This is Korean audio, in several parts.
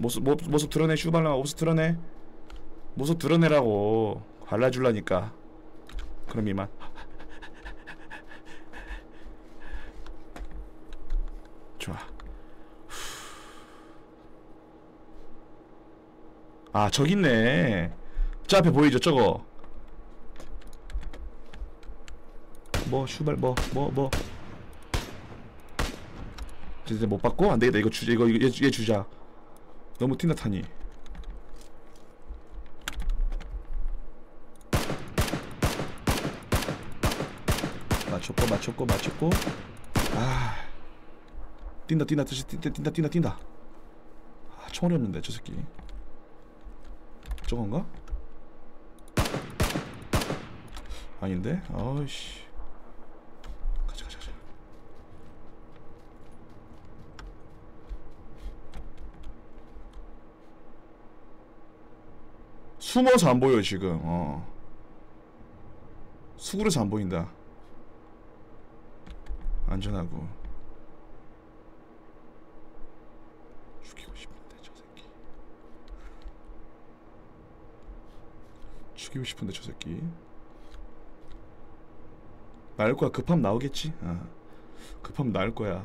모습 드러내. 슈발라 모습 드러내. 모습 드러내라고. 발라줄라니까. 그럼 이만. 좋아. 아 저기 있네. 저 앞에 보이죠 저거. 뭐 슈발 뭐 진짜 못 받고 안되겠다. 이거 주자. 이거 얘 주자. 너무 튄다 타니. 맞췄고. 아 뛴다. 아 총알이 없는데 저 새끼. 저건가? 아닌데? 어이씨. 가자. 숨어서 안 보여 지금. 수그려서 안 보인다. 안전하고. 죽이고 싶은데 저 새끼. 나을 거야. 급하면 나오겠지. 급하면 나을 거야.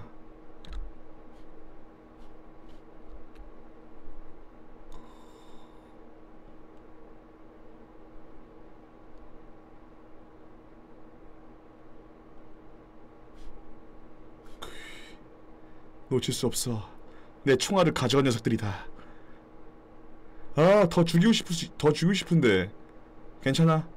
놓칠 수 없어. 내 총알을 가져간 녀석들이다. 아, 더 죽이고 싶은데. 괜찮아?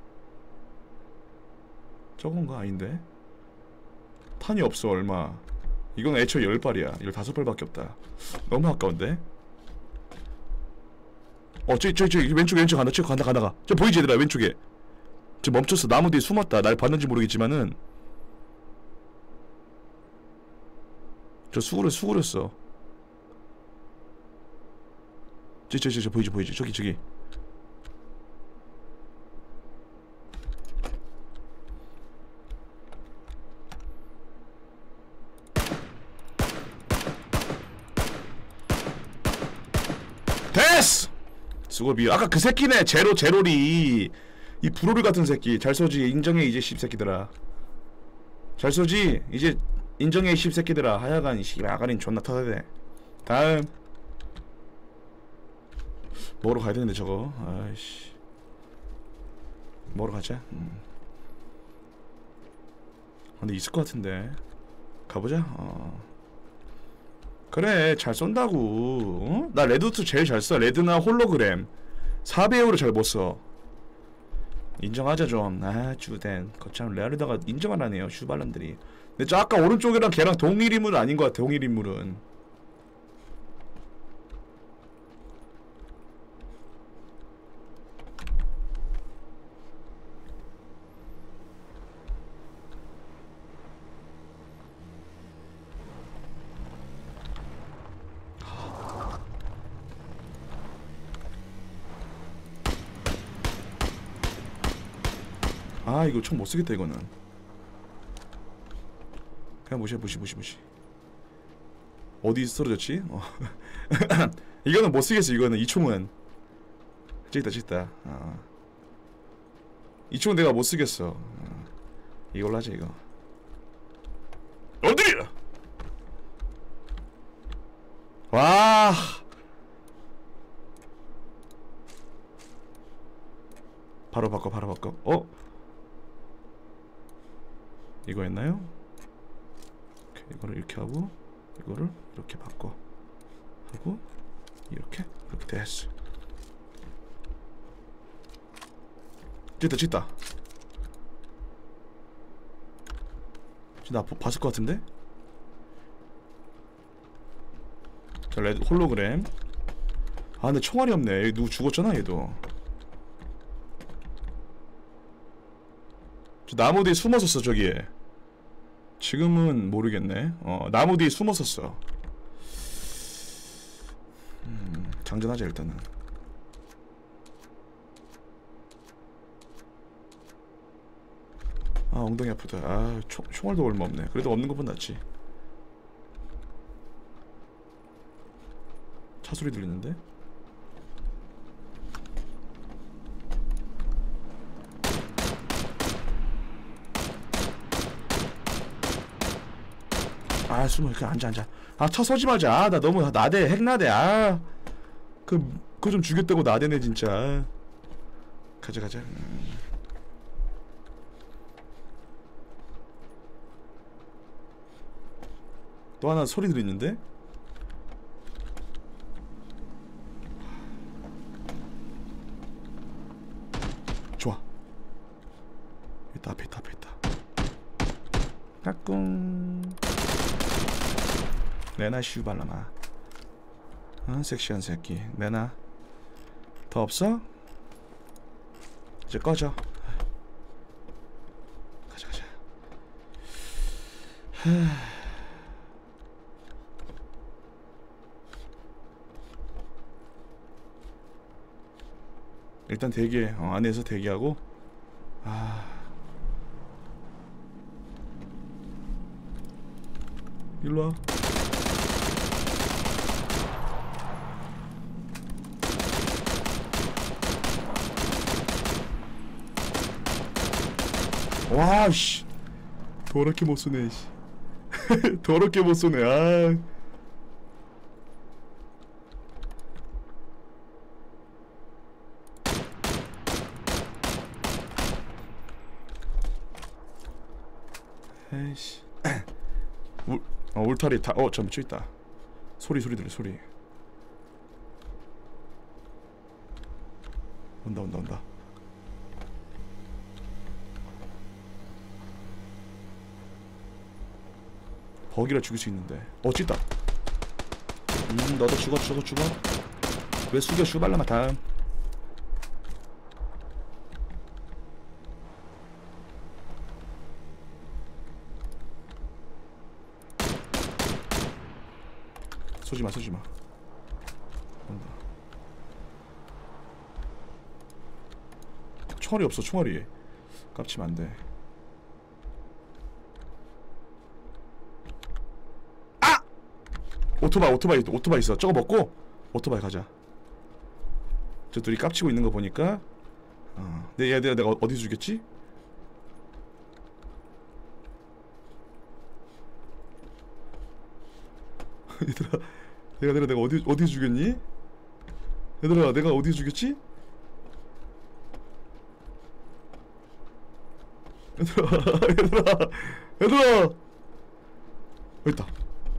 저건가? 아닌데? 탄이 없어. 얼마. 이건 애초에 10발이야 15발밖에 없다. 너무 아까운데? 저기 왼쪽에 간다. 저기 간다. 저 보이지 얘들아? 왼쪽에 저 멈췄어. 나무 뒤에 숨었다. 날 봤는지 모르겠지만은 저 수그렸어. 저 보이지? 저기. 됐어! 수고비. 아까 그 새끼네. 제로리. 이 브로리 같은 새끼. 잘 쏘지. 인정해 이제 씹새끼들아. 잘 쏘지. 이제 인정해 씹새끼들아. 하여간 이 씨발 아가린 존나 터져야 돼. 다음. 뭐로 가야 되는데 저거. 아이씨. 뭐로 가자. 근데 있을 것 같은데. 가보자. 그래 잘 쏜다고. 나 레드2 제일 잘 써. 레드나 홀로그램 4배율을 잘 못 써. 인정하자 좀. 아 주된 거참 레알에다가 인정 안 하네요 슈발란들이. 근데 저 아까 오른쪽이랑 걔랑 동일 인물은 아닌 것 같아. 동일 인물은. 아 이거 총 못쓰겠다 이거는. 그냥 무시. 어디 쓰러졌지? 이거는 못쓰겠어. 이거는 이 총은 저기 있다. 이 총은 내가 못쓰겠어. 이걸로 하자 이거. 엎드려! 와 바로 바꿔. 이거였나요? 이거를 이렇게 하고 이거를 이렇게 바꿔 하고 이렇게 됐어. 찢다 나 봤을 것 같은데? 자 레드 홀로그램. 아 근데 총알이 없네. 여기 누구 죽었잖아 얘도. 저 나무 뒤에 숨었었어 저기에. 지금은 모르겠네. 나무 뒤에 숨었었어. 장전하자 일단은. 아 엉덩이 아프다. 아 총알도 얼마 없네. 그래도 없는 것보다 낫지. 차 소리 들리는데? 아 숨어. 그냥 앉아. 아 차 서지 말자. 아, 나 너무 나대. 핵나대. 아 그거 좀 죽였다고 나대네 진짜. 가자. 또 하나 소리 들리는데? 좋아. 앞에 있다. 까꿍. 내놔 슈발라마. 섹시한 새끼. 내놔. 더 없어? 이제 꺼져. 가자. 일단 대기해. 안에서 대기하고. 일로와. 와씨 더럽게 못쏘네. 더럽게 못쏘네. 아 에이씨. 울타리 다. 잠깐 저 있다. 소리 들려. 소리 온다. 버기라 죽일 수 있는데. 찐다. 너도 죽어. 왜 숙여 슈발라마. 다음. 쏘지마. 온다. 총알이 없어. 총알이 깝치면 안돼. 오토바이 있어. 저거 먹고 오토바이 가자. 저 둘이 깝치고 있는 거 보니까 얘들아 내가 어디서 죽였지? 얘들아 내가 어디서 죽였니? 얘들아 내가 어디서 죽였지? 얘들아 여기 있다.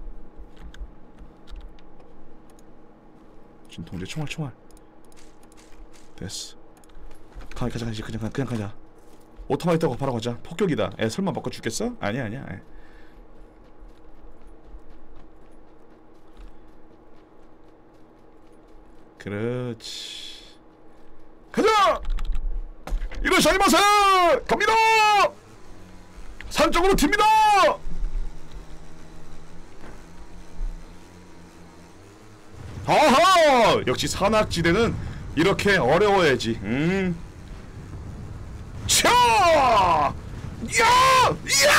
진통제 총알 됐어. 가자. 그냥 가자. 오토바이 타고 바로 가자. 폭격이다. 설마 먹고 죽겠어? 아니야. 그렇지. 가자. 이러시마세. 갑니다. 산 쪽으로 튑니다. 아하! 역시 산악지대는 이렇게 어려워야지. 차! 야!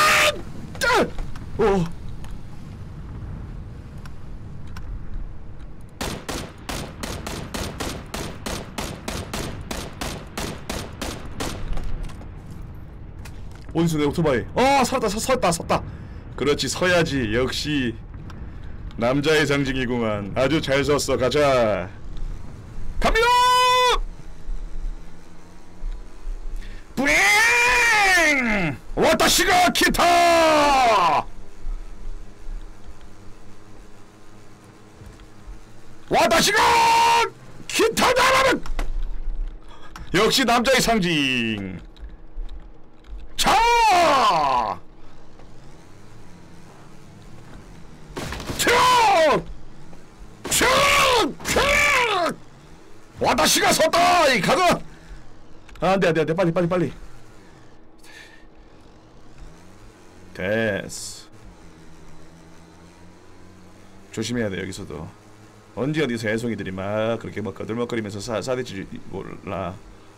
어디서 내 오토바이? 섰다. 그렇지, 서야지. 역시 남자의 상징이구만. 아주 잘 섰어. 가자. 갑니다. 뿌잉! 와타시가 기타! 와타시가 기타다라는! 역시 남자의 상징. 자! 와다시가 섰다! 이 가자! 안돼 빨리 됐어. 조심해야 돼. 여기서도 언제 어디서 애송이들이 막 그렇게 막 거들먹거리면서 싸대지 몰라.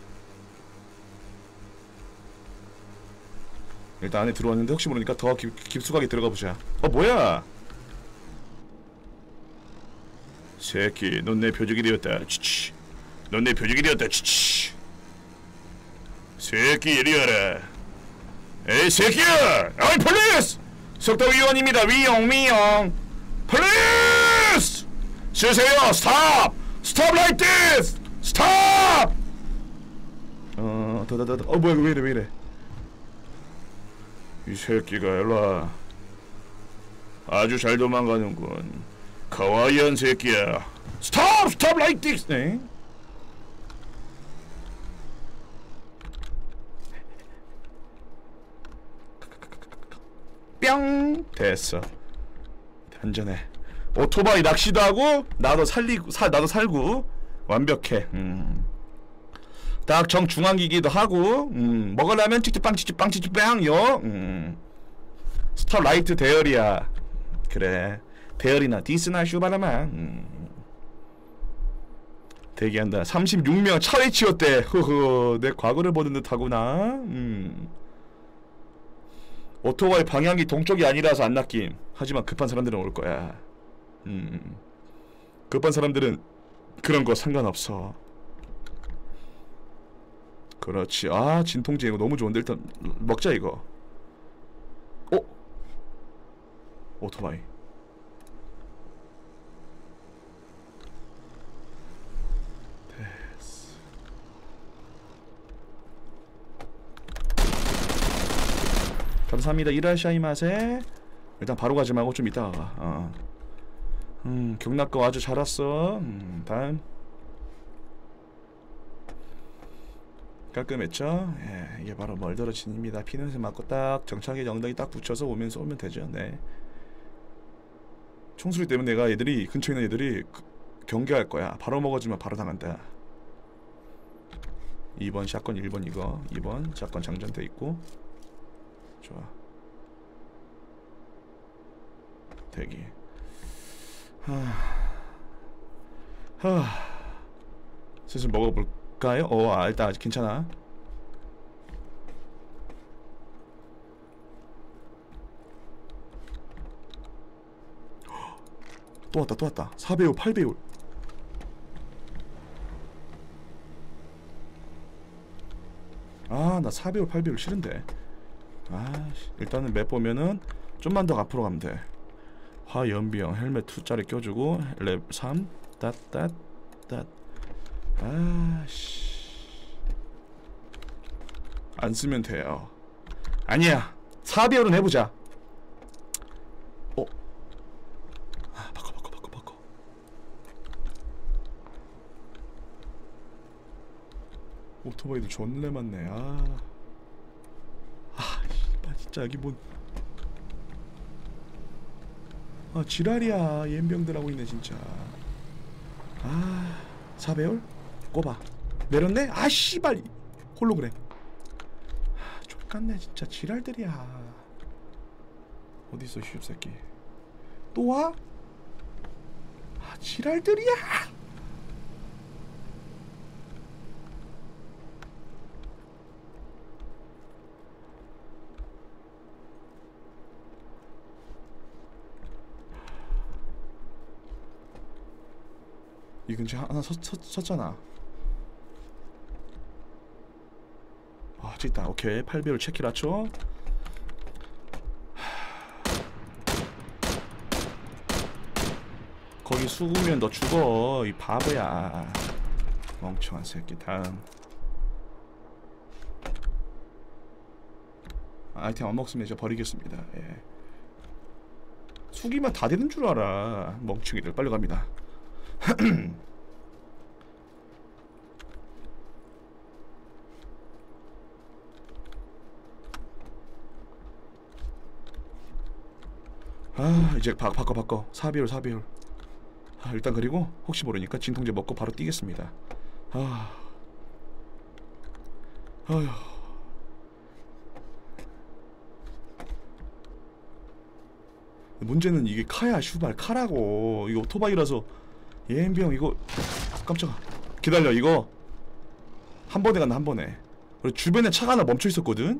일단 안에 들어왔는데 혹시 모르니까 더 깊숙하게 들어가 보자. 뭐야? 새끼, 넌 내 표적이 되었다. 치치. 넌 내 표적이 되었다. 치치. 새끼 이리 와라. 에이 새끼야! 아이 폴리스! 속도위원입니다. 위용 폴리스! 쓰세요. 스탑! 스탑 라이트 디스! 스탑! 뭐야 왜 이래 이 새끼가 일로와. 아주 잘 도망가는군. 카와이한 새끼야. 스탑! 스탑 라이트 디스! 네? 뿅! 됐어. 안전해. 오토바이 낚시도 하고 나도 살고 완벽해. 딱 정중앙이기도 하고 먹으려면 찌찌빵 찌찌빵 찌찌빵 요. 스톱 라이트 대열이야. 그래. 대열이나 디스나 슈바라마. 대기한다. 36명 차에 치웠대. 흐흐. 내 과거를 보는 듯하구나. 오토바이 방향이 동쪽이 아니라서 안 낚임. 하지만 급한 사람들은 올 거야. 급한 사람들은 그런 거 상관없어. 그렇지. 아 진통제 이거 너무 좋은데 일단 먹자 이거. 오토바이. 됐어. 감사합니다. 이라샤이마세. 일단 바로 가지 말고 좀 이따가 가. 경락거 아주 잘 왔어. 다음. 깔끔했죠? 예, 이게 바로 멀더러친입니다. 피냄새 맡고 딱 정착에 엉덩이 딱 붙여서 오면서 오면 되죠. 네. 총소리 때문에 내가 얘들이 근처에 있는 애들이 경계할 거야. 바로 먹어주면 바로 당한다. 2번 샷건 1번 이거 2번 샷건 장전돼 있고. 좋아. 대기. 슬슬 먹어볼까요? 일단 아직 괜찮아. 또 왔다. 4배율 8배율. 나 4배율 8배율 싫은데. 일단은 맵 보면은 좀만 더 앞으로 가면 돼. 화연비형 헬멧 2짜리 껴주고 랩 3 땄. 안 쓰면 돼요. 아니야. 4배율은 해보자. 바꿔. 오토바이도 존내 많네. 진짜 여기 뭔 지랄이야. 옌병들 하고 있네 진짜. 4배율? 꼽아. 내렸네? 씨발 홀로그램. 족같네 진짜. 지랄들이야. 어딨어 슈새끼. 또 와? 지랄들이야. 이 근처에 하나 섰잖아. 저기 있다. 오케이. 8배율 체키라초. 거기 수구면 너 죽어. 이 바보야. 멍청한 새끼. 다음. 아이템 안 먹으면 이제 버리겠습니다. 예. 수기만 다 되는 줄 알아. 멍청이들. 빨리 갑니다. 이제 바꿔. 4배율. 일단 그리고 혹시 모르니까 진통제 먹고 바로 뛰겠습니다. 아휴. 문제는 이게 카야 슈발 카라고. 이거 오토바이라서. 옌병 이거 깜짝아. 기다려. 이거 한 번에 간다. 한 번에. 그리고 주변에 차가 하나 멈춰 있었거든.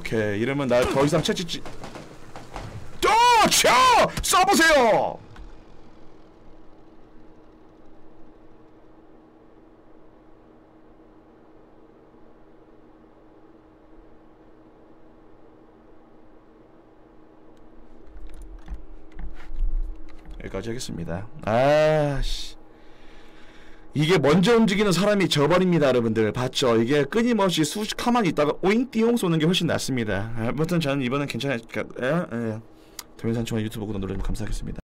오케이. 이러면 나 더 이상 채찍질 쳐! 쏴보세요! 여기까지 하겠습니다. 아씨, 이게 먼저 움직이는 사람이 저버립니다. 여러분들 봤죠? 이게 끊임없이 가만히 있다가 오잉 띠용 쏘는 게 훨씬 낫습니다. 아무튼 저는 이번엔 괜찮으니까 동영상 좋아요, 유튜브 구독 눌러주면 감사하겠습니다.